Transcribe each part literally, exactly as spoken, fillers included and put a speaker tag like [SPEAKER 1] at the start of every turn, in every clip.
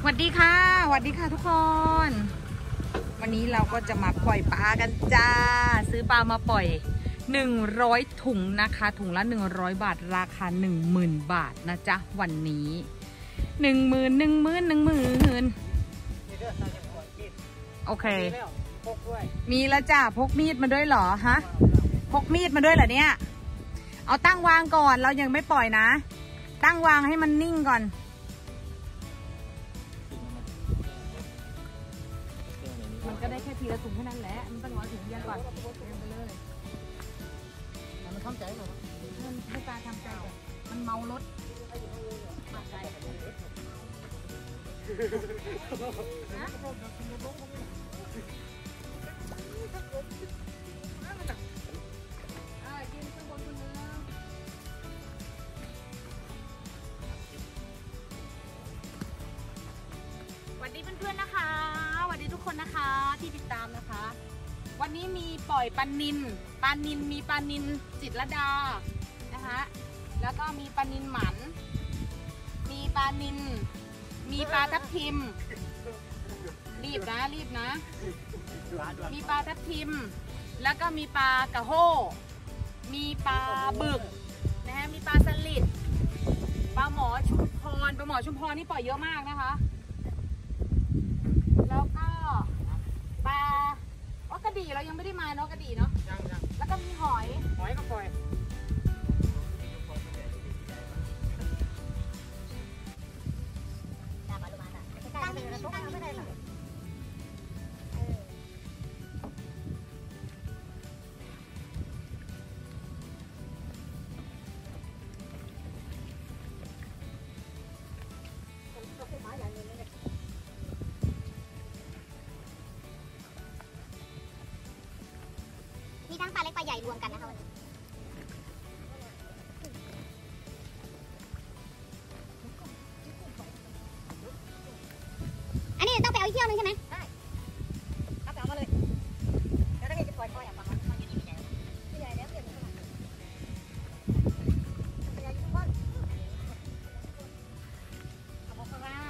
[SPEAKER 1] วัสดีค่ะสวัสดีค่ะทุกคนวันนี้เราก็จะมาปล่อยปลากันจ้าซื้อปลามาปล่อยหนึ่งร้อยถุงนะคะถุงละหนึ่งร้อยบาทราคา หนึ่งหมื่น บาทนะจ๊ะวันนี้ หนึ่งหมื่น หนึ่งหมื่น หนึ่งหมื่นโอเคมีแล้วจ้าพกมีดมาด้วยเหรอฮะพกมีดมาด้วยเหรอเนี่ยเอาตั้งวางก่อนเรายังไม่ปล่อยนะตั้งวางให้มันนิ่งก่อนมันก็ได้แค่ทีละถุงแค่นั้นแหละมันต้องร้อยถุงยังก่อนเรียงไปเลยมันทำใจหรอมันให้ตาทำใจก่อนมันเมารถมาใจนะสวัสดีเพื่อนๆนะคะสวัสดีทุกคนนะคะที่ติดตามนะคะวันนี้มีปล่อยปลานิลปลานิลมีปลานิลจิตรลดานะคะแล้วก็มีปลานิลหมันมีปลานิลมีปลาทับทิมรีบนะรีบนะมีปลาทับทิมแล้วก็มีปลากระโห้มีปลาบึกนะฮะมีปลาสลิดปลาหมอชุมพรปลาหมอชุมพรนี่ปล่อยเยอะมากนะคะแล้วก็ปลาอ๋อกระดี่เรายังไม่ได้มาเนาะกระดี่เนาะยังยังแล้วก็มีหอยหอยก็ปล่อย
[SPEAKER 2] มีทั้งปลาเล็กปลาใหญ่รวมกันนะคะวันนี้อันนี้ต้องไปเอาอีกเที่ยวนึงใช่ไหมใช่เอาไปเอามาเลยแล้วถ้ามีจะปล่อยปล่อยออกมามันอยู่นี่ใหญ่ใหญ่แล้วเปลี่ยนเท่าไหร่ใหญ่ทุกคนขอบคุณครับ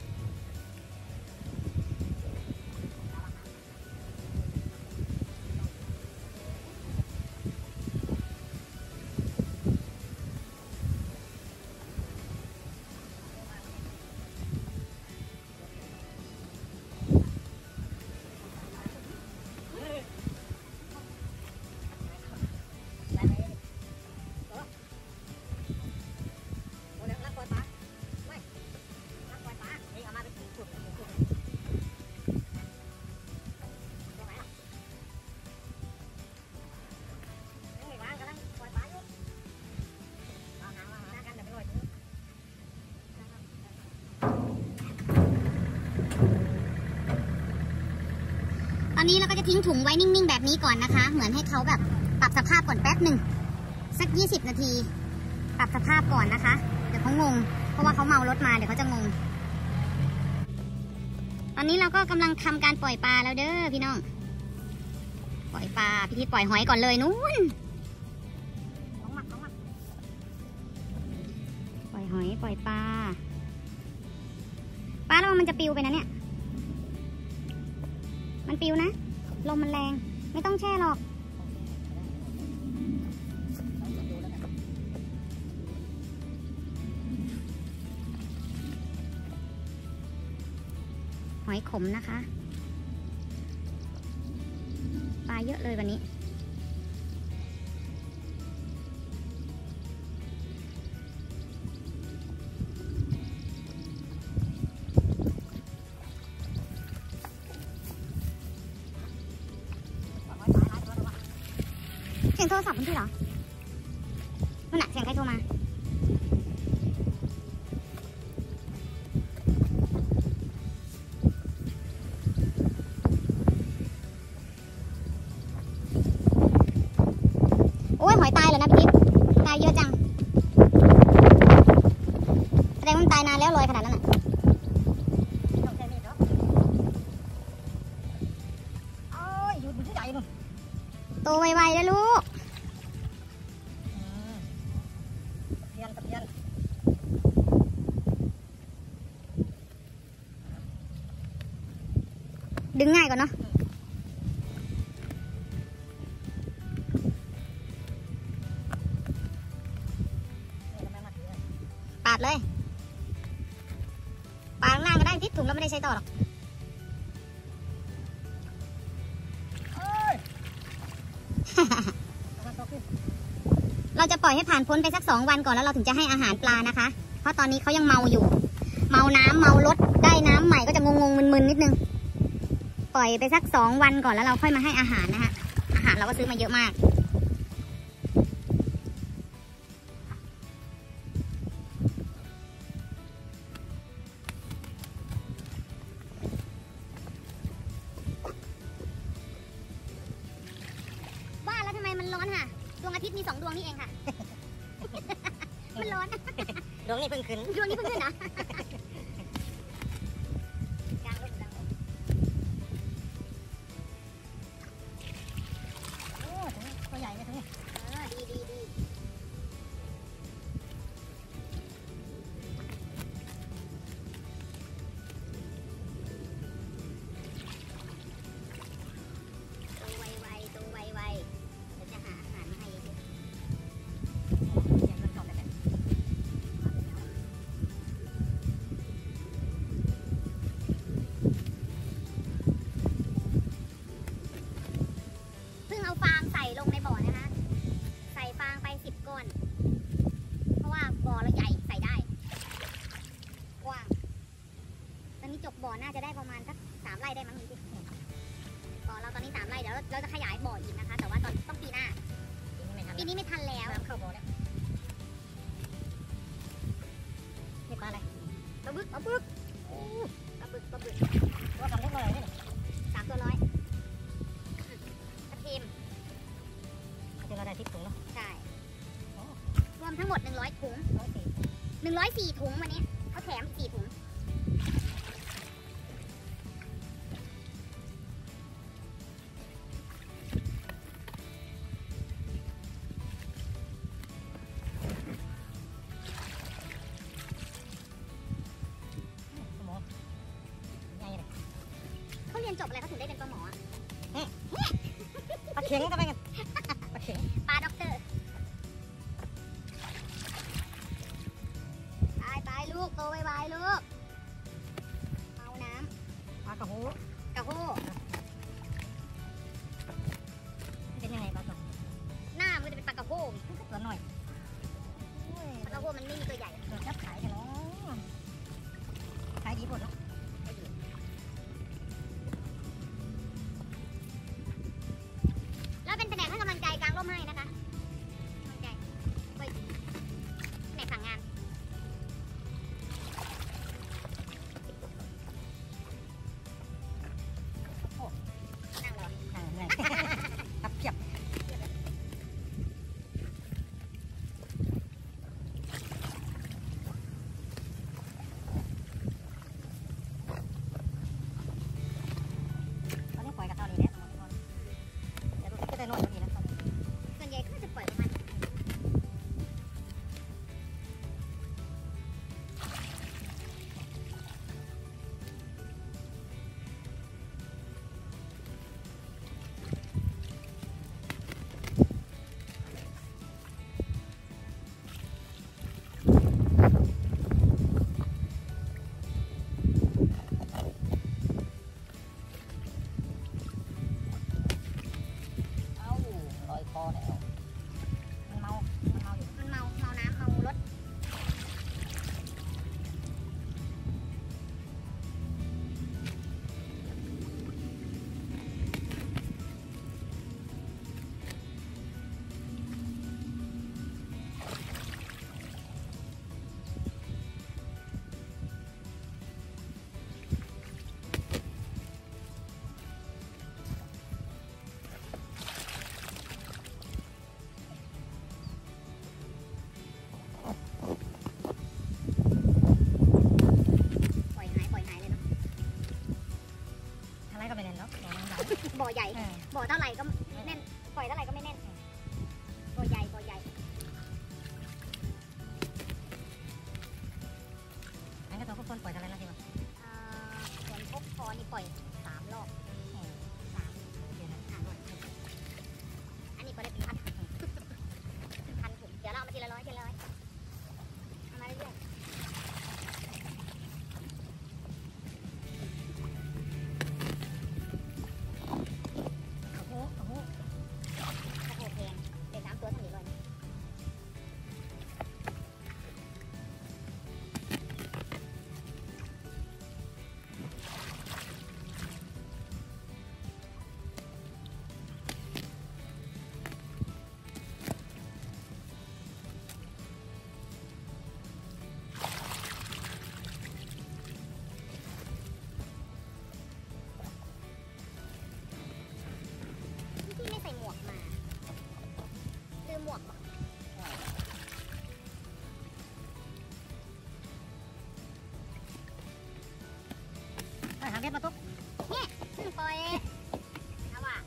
[SPEAKER 2] ตอนนี้เราก็จะทิ้งถุงไว้นิ่งๆแบบนี้ก่อนนะคะเหมือนให้เขาแบบปรับสภาพก่อนแป๊บหนึ่งสักยี่สิบนาทีปรับสภาพก่อนนะคะเดี๋ยวเขางงเพราะว่าเขาเมารถมาเดี๋ยวเขาจะงงตอนนี้เราก็กำลังทำการปล่อยปลาแล้วเด้อพี่น้องปล่อยปลาพี่ทิศปล่อยหอยก่อนเลยนู้นปล่อยหอยปล่อยปลาปลาแล้วมันจะปิวไปนะเนี่ยมันปิวนะลมมันแรงไม่ต้องแช่หรอกหอยขมนะคะปลาเยอะเลยวันนี้เสียงโทรศัพท์คุณพี่เหรอนั่นน่ะเสียงใครโทรมาโอ้ยหอยตายแล้วนะพี่ทิพย์ตายเยอะจังแสดงว่ามันตายนานแล้วลอยขนาดนั้นน่ะโตไวๆแล้วลูก
[SPEAKER 3] น
[SPEAKER 2] ดึงง่ายกว่าเนาะปาดเลยปาดล่างก็ได้ทิศถุงเราไม่ได้ใช้ต่อหรอกเราจะปล่อยให้ผ่านพ้นไปสักสองวันก่อนแล้วเราถึงจะให้อาหารปลานะคะเพราะตอนนี้เขายังเมาอยู่เมาน้ำเมารถได้น้ำใหม่ก็จะงงๆมึนๆนิดนึงปล่อยไปสักสองวันก่อนแล้วเราค่อยมาให้อาหารนะคะอาหารเราก็ซื้อมาเยอะมากว่าแล้วทำไมมันร้อนค่ะดวงอาทิตย์มีสองดวงนี่เองค่ะ มันร้อนดวงนี้เพิ่งขึ้นดวงนี้เพิ่งขึ้นนะกลางลมกลางลมโอ้ตัวใหญ่เลยตัวนี้เออดีดีดีตัวไวๆตัวไวๆเดี๋ยวจะหาอาหารมาให้เยอะเอาฟางใส่ลงในบ่อนะคะใส่ฟางไปสิบก้อนเพราะว่าบ่อเราใหญ่ใส่ได้กว้างตอนนี้จบบ่อน่าจะได้ประมาณสักสามไร่ได้มั้งพี่บ่อเราตอนนี้สามไร่เดี๋ยวเราจะขยายบ่ออีกนะคะแต่ว่าตอนต้องปีหน้าปีนี้ไม่ทันแล้วน้ำเข้าบ่อแล้วนี่ปลาอะไรปลาบึกปลาบึกปลาบึกปลาบึกว่าทำได้เท่าไหร่เนี่ยสามตัวร้อยทีมเราได้ทิปถุงแล้วใช่รวมทั้งหมดหนึ่งร้อยถุงหนึ่งร้อยสี่ถุงวันนี้เขาแถมอีกสี่ถุงเขาเรียนจบอะไรเขาถึงได้เป็นปลาหมอปลาเข็งทำไมกันปลาด็อกเตอร์ไปไปลูกโตไวๆลูกเมาน้ำปลากระโหกระโหเป็นยังไงปลากระโหหน้ามันจะเป็นปลากระโหตัวหน่อยปลากระโหมันไม่มีตัวใหญ่เดี๋ยวจะขายกันเนาะขายดีหมดแล้วแล้วเป็นหมวกเออหาเบ็ดมาตุ๊กเนี่ยปล่อยเอาว่ะ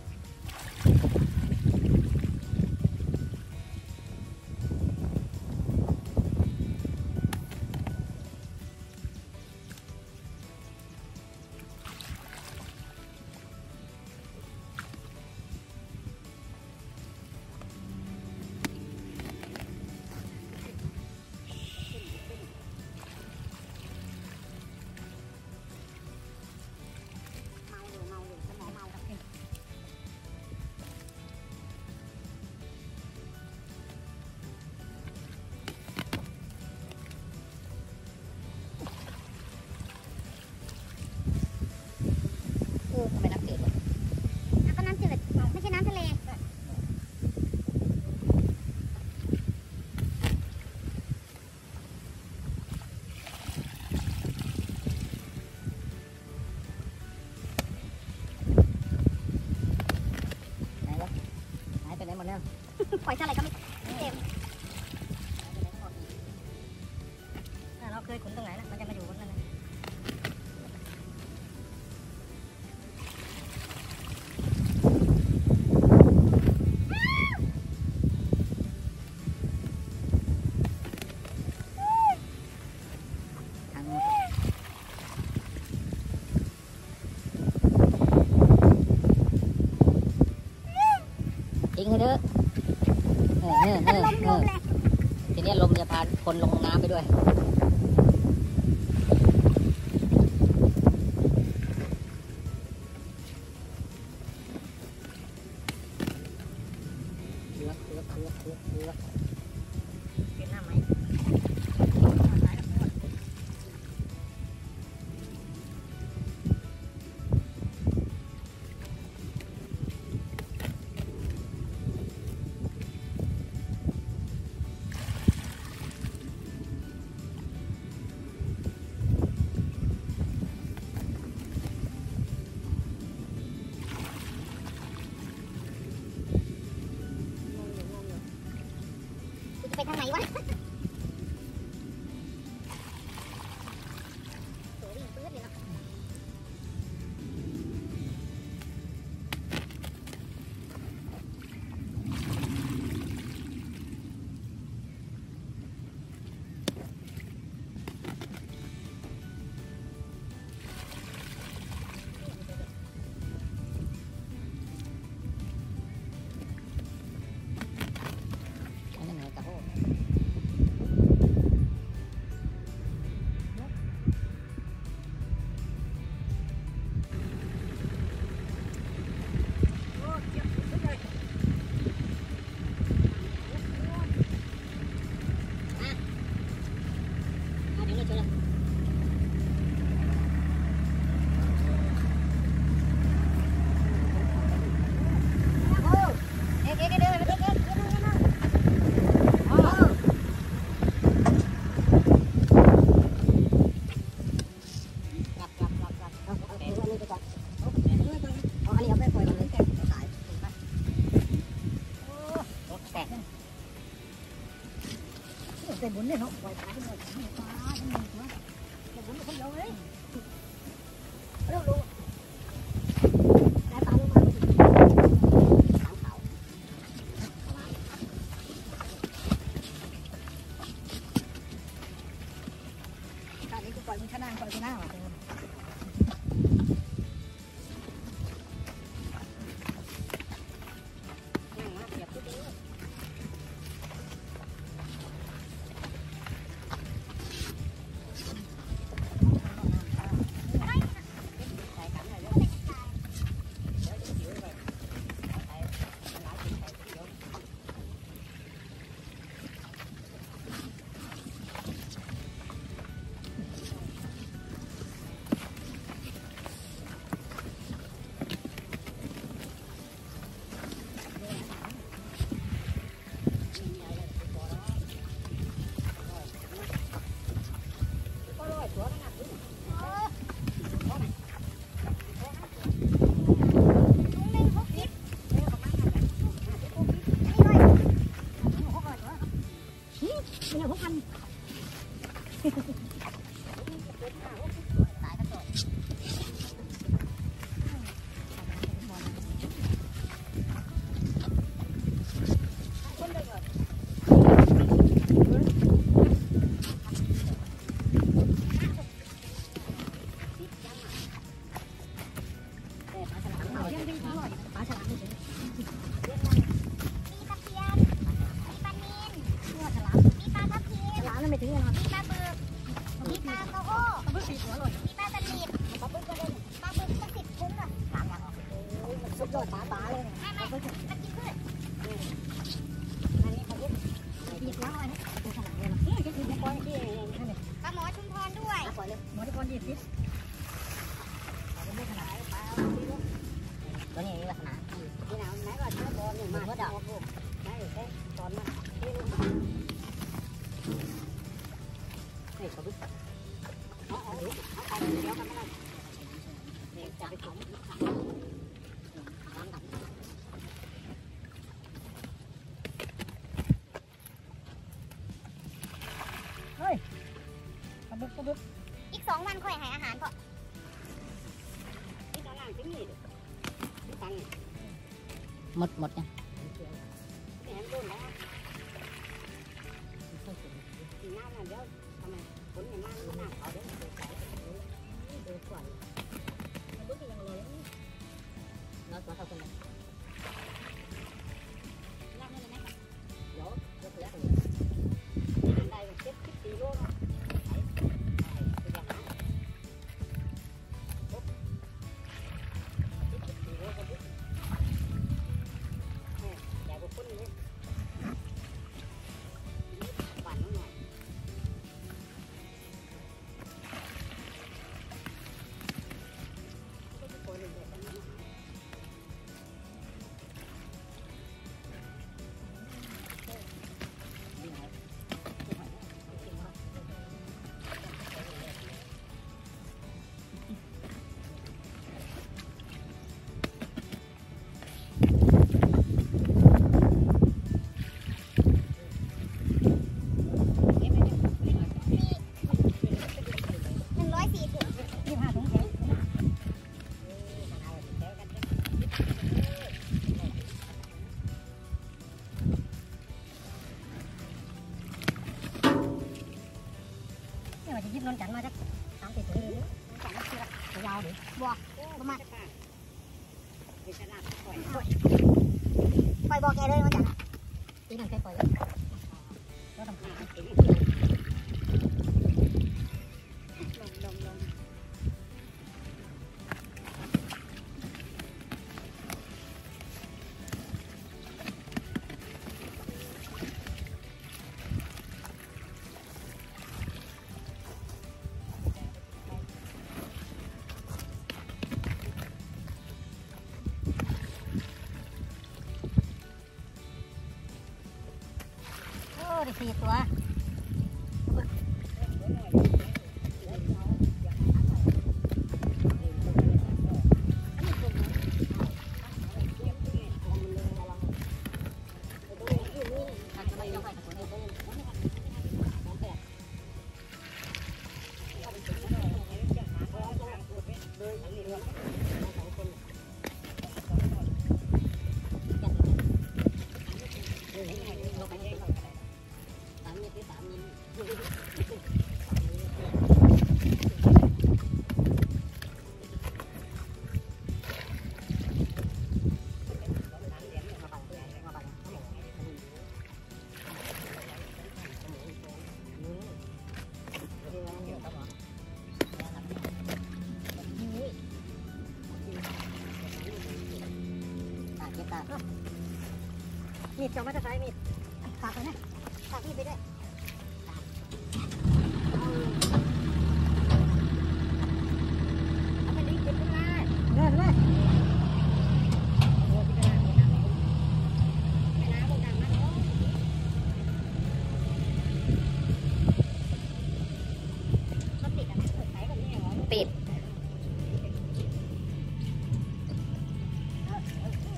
[SPEAKER 2] ทำไมน้ำจืดวะแล้วก็น้ำจืดไม่ใช่น้ำทะเลไหนวะหายไปไหนหมดแล้วปล่อยเท่าไหร่ก็ไม่เต็มเราเคยขุนตรงไหนนะมันจะมาอยู่บนนั้นนะทิ้งให้เด้อเออเออเออเออทีนี้ลมจะพาคนลงน้ำไปด้วยเลือกเลือกเลือกเลือกเลือกเป็นหน้าไหมไปทางไหนวะโอ้ยปื้ดเลยเนาะแต่บุญเนี่ยเขาปล่อยปลาไปหมดปลาทั้งหมดนะแต่บุญเขาเยอะเลยเร็วดูได้ปลาลงมาถามเขาตอนนี้กูปล่อยมึงข้างหน้าปล่อยข้างหน้าว่ะเนี่ยหกพันตายก็จบไม่ถึงเลยมีปลาบึกมีปลาโกโก้ปลาบึกสีหัวเลยมีปลาสลิดปลาบึกก็ได้ปลาบึกก็สิบคุ้มเลยสามอย่างโอ้ยมันสุดยอดปลาปลาเลยไม่ไม่มันกินพืชอันนี้ปลาบึกหยิบน้ำอะไรนะตัวขนาดนี้นะนี่จะกินปลาที่นั่นเลยปลาหมอชุมพรด้วยปลาเลยหมอชุมพรยี่สิบปลาเป็นขนาดปลาตัวนี้มีลักษณะที่ไหนไหนก็ใช้บอลหนึ่งมาก็ดอกใช่ใช่ตอนนั้นนี่ปลาบึกเอาเอาเอาไปเดี๋ยวกันไม่ได้เดี๋ยวจะไปถมเฮ้ยปลาบึกปลาบึกอีกสองวันค่อยให้อาหารก็นี่ตอนนั้นที่นี่ดิตังหมดหมดยังแหมโดนแล้วสีหน้ามันเดี๋ยวทำไมคนอย่างนั้นหน้าเขาเดี๋ยวมันใส่เดือดกว่ามันรู้สึกยังไงน้อยกว่าเขาคนนึงลากให้เลยไหมเดี๋ยวเดี๋ยวเดี๋ยวได้เจ็ดสิบสี่โลนะใส่ใส่ไปอย่างนั้นปุ๊บเจ็ดสิบสี่โลก็ปุ๊บเนี่ยใหญ่กว่าคนนี้หวานหน่อยยิบนนจันมาจากสามสิบตัวเลยจันมาคือยาวดิบัวประมาณปล่อยบอกแกเลยนนจันตีนั่งแค่ปล่อยแล้วก็ทำงานลงลงลงได้สี่ตัวมีดจะไม่จะใช้มีดฝากไปนะฝากมีดไปด้วยเอาไปดิ้งเก็บขึ้นมาเดินเลยปิด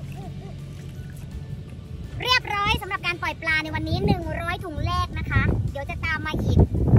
[SPEAKER 2] เรียบร้อยสำหรับการปล่อยปลาในวันนี้หนึ่งร้อยถุงแรกนะคะเดี๋ยวจะตามมาอีก